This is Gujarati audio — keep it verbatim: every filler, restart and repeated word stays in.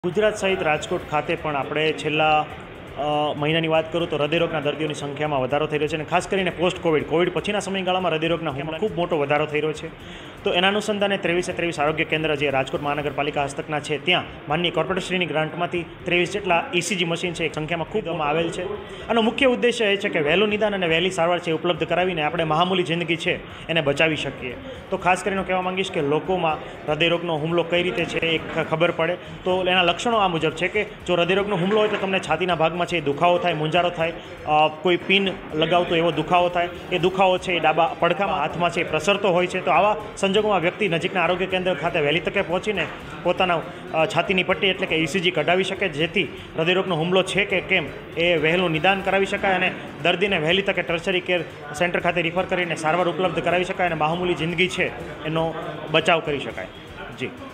ગુજરાત સહિત રાજકોટ ખાતે પણ આપણે છેલ્લા મહિનાની વાત કરું તો હૃદયરોગના દર્દીઓની સંખ્યામાં વધારો થઈ રહ્યો છે અને ખાસ કરીને પોસ્ટ કોવિડ કોવિડ પછીના સમયગાળામાં હૃદયરોગના હુમલામાં ખૂબ મોટો વધારો થઈ રહ્યો છે. તો એના અનુસંધાને ત્રેવીસે ત્રેવીસ આરોગ્ય કેન્દ્ર જે રાજકોટ મહાનગરપાલિકા હસ્તકના છે ત્યાં માનનીય કોર્પોરેટરશ્રીની ગ્રાન્ટમાંથી ત્રેવીસ જેટલા ઈસીજી મશીન છે એ સંખ્યામાં ખૂબ આવેલ છે. આનો મુખ્ય ઉદ્દેશ્ય એ છે કે વહેલું નિદાન અને વહેલી સારવાર છે ઉપલબ્ધ કરાવીને આપણે મહામૂલી જિંદગી છે એને બચાવી શકીએ. તો ખાસ કરીને કહેવા માંગીશ કે લોકોમાં હૃદયરોગનો હુમલો કઈ રીતે છે એ ખબર પડે. તો એના લક્ષણો આ મુજબ છે કે જો હૃદયરોગનો હુમલો હોય તો તમને છાતીના ભાગમાં છે એ દુખાવો થાય, મૂંઝારો થાય, કોઈ પિન લગાવતો એવો દુખાવો થાય. એ દુખાવો છે એ ડાબા પડખામાં હાથમાં છે એ પ્રસરતો હોય છે. તો આવા સંજોગોમાં વ્યક્તિ નજીકના આરોગ્ય કેન્દ્ર ખાતે વહેલી તકે પહોંચીને પોતાના છાતીની પટ્ટી એટલે કે ઈસીજી કઢાવી શકે, જેથી હૃદયરોગનો હુમલો છે કે કેમ એ વહેલું નિદાન કરાવી શકાય અને દર્દીને વહેલી તકે ટર્શરી કેર સેન્ટર ખાતે રિફર કરીને સારવાર ઉપલબ્ધ કરાવી શકાય અને મામૂલી જિંદગી છે એનો બચાવ કરી શકાય. જી.